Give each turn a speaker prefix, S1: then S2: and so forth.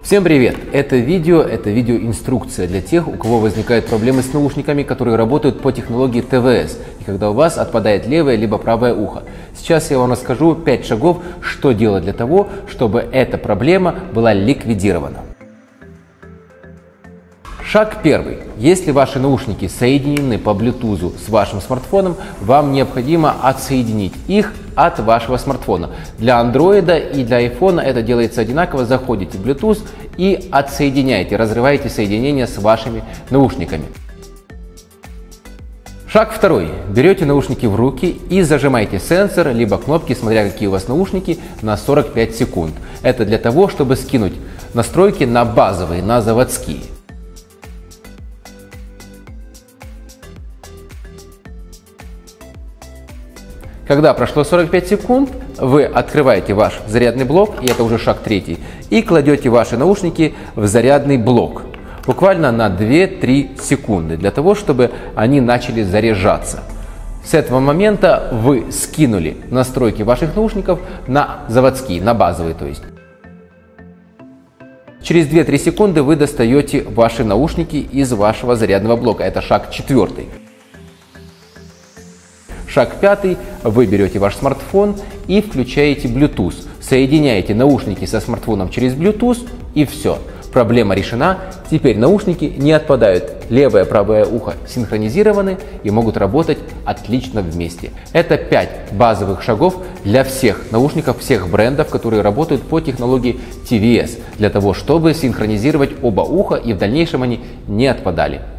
S1: Всем привет! Это видеоинструкция для тех, у кого возникают проблемы с наушниками, которые работают по технологии ТВС, и когда у вас отпадает левое либо правое ухо. Сейчас я вам расскажу 5 шагов, что делать для того, чтобы эта проблема была ликвидирована. Шаг первый. Если ваши наушники соединены по Bluetooth с вашим смартфоном, вам необходимо отсоединить их от вашего смартфона. Для Android и для iPhone это делается одинаково. Заходите в Bluetooth и отсоединяете, разрываете соединение с вашими наушниками. Шаг второй. Берете наушники в руки и зажимаете сенсор, либо кнопки, смотря какие у вас наушники, на 45 секунд. Это для того, чтобы скинуть настройки на базовые, на заводские. Когда прошло 45 секунд, вы открываете ваш зарядный блок, и это уже шаг третий, и кладете ваши наушники в зарядный блок. Буквально на 2-3 секунды, для того, чтобы они начали заряжаться. С этого момента вы скинули настройки ваших наушников на заводские, на базовые, то есть. Через 2-3 секунды вы достаете ваши наушники из вашего зарядного блока. Это шаг четвертый. Шаг пятый. Вы берете ваш смартфон и включаете Bluetooth. Соединяете наушники со смартфоном через Bluetooth, и все. Проблема решена. Теперь наушники не отпадают. Левое и правое ухо синхронизированы и могут работать отлично вместе. Это 5 базовых шагов для всех наушников, всех брендов, которые работают по технологии TVS, для того, чтобы синхронизировать оба уха и в дальнейшем они не отпадали.